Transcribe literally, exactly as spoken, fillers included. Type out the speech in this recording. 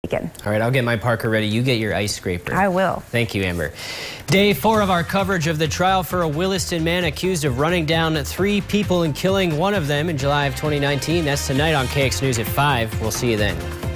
Again. All right, I'll get my Parker ready. You get your ice scraper. I will. Thank you, Amber. Day four of our coverage of the trial for a Williston man accused of running down three people and killing one of them in July of twenty nineteen. That's tonight on K X News at five. We'll see you then.